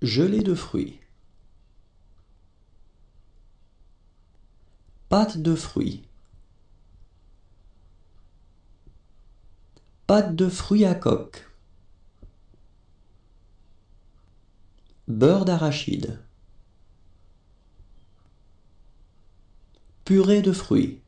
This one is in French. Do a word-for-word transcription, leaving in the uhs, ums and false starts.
Gelée de fruits. Pâte de fruits. Pâte de fruits à coque. Beurre d'arachide. Purée de fruits.